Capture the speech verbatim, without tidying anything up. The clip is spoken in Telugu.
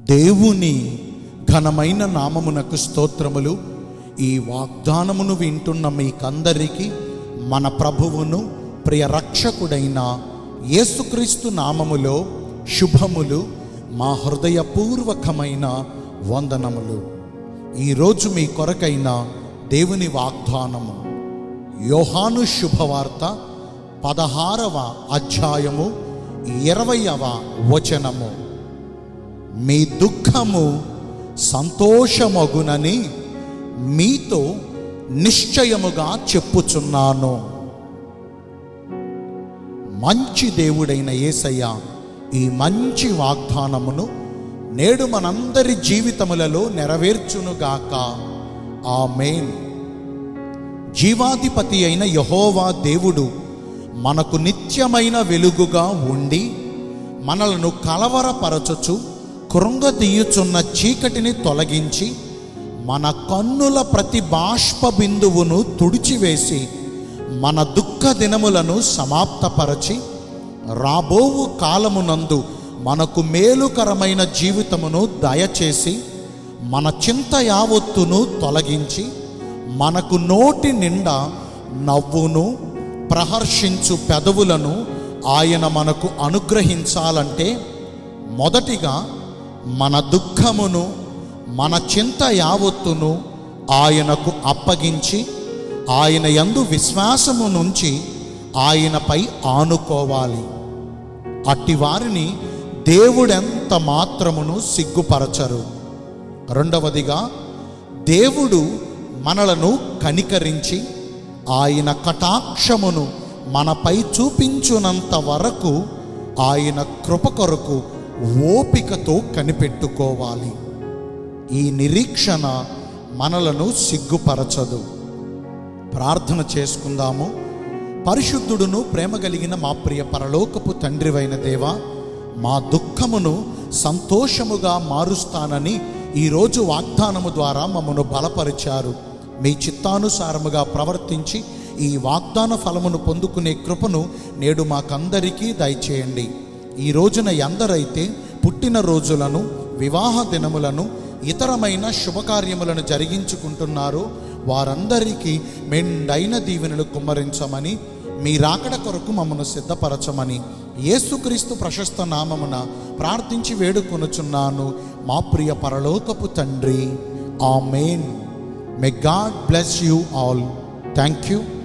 దేవుని ఘనమైన నామమునకు స్తోత్రములు. ఈ వాగ్దానమును వింటున్న మీకందరికీ మన ప్రభువును ప్రియ రక్షకుడైన యేసుక్రీస్తు నామములో శుభములు, మా హృదయపూర్వకమైన వందనములు. ఈరోజు మీ కొరకైన దేవుని వాగ్దానము యోహాను శుభవార్త పదహారవ అధ్యాయము ఇరవైవ వచనము. మీ దుఃఖము సంతోషమగునని మీతో నిశ్చయముగా చెప్పుచున్నాను. మంచి దేవుడైన యేసయ్య ఈ మంచి వాగ్దానమును నేడు మనందరి జీవితములలో నెరవేర్చునుగాక. ఆమేన్. జీవాధిపతి అయిన యెహోవా దేవుడు మనకు నిత్యమైన వెలుగుగా ఉండి మనలను కలవరపరచుచు కృంగదీయుచున్న చీకటిని తొలగించి మన కన్నుల ప్రతి బాష్ప బిందువును తుడిచివేసి మన దుఃఖ దినములను సమాప్తపరచి రాబోవు కాలమునందు మనకు మేలుకరమైన జీవితమును దయచేసి మన చింత యావత్తును తొలగించి మనకు నోటి నిండా నవ్వును ప్రహర్షించు పెదవులను ఆయన మనకు అనుగ్రహించాలంటే మొదటిగా మన దుఃఖమును మన చింత యావత్తును ఆయనకు అప్పగించి ఆయన యందు విశ్వాసము నుంచి ఆయనపై ఆనుకోవాలి. అట్టి వారిని దేవుడెంత మాత్రమును సిగ్గుపరచరు. రెండవదిగా, దేవుడు మనలను కనికరించి ఆయన కటాక్షమును మనపై చూపించునంత వరకు ఆయన కృప కొరకు ఓపికతో కనిపెట్టుకోవాలి. ఈ నిరీక్షణ మనలను సిగ్గుపరచదు. ప్రార్థన చేసుకుందాము. పరిశుద్ధుడును ప్రేమ కలిగిన మా ప్రియ పరలోకపు తండ్రివైన దేవా, మా దుఃఖమును సంతోషముగా మారుస్తానని ఈరోజు వాగ్దానము ద్వారా మమ్మను బలపరిచారు. మీ చిత్తానుసారముగా ప్రవర్తించి ఈ వాగ్దాన ఫలమును పొందుకునే కృపను నేడు మాకందరికీ దయచేయండి. ఈ రోజున ఎందరైతే పుట్టిన రోజులను, వివాహ దినములను, ఇతరమైన శుభకార్యములను జరిగించుకుంటున్నారో వారందరికీ మెండైన దీవెనలు కుమ్మరించమని, మీ రాకడ కొరకు మమ్మను సిద్ధపరచమని యేసుక్రీస్తు ప్రశస్త నామమున ప్రార్థించి వేడుకొనుచున్నాను మా ప్రియ పరలోకపు తండ్రి. ఆమేన్. May God bless you all. Thank you.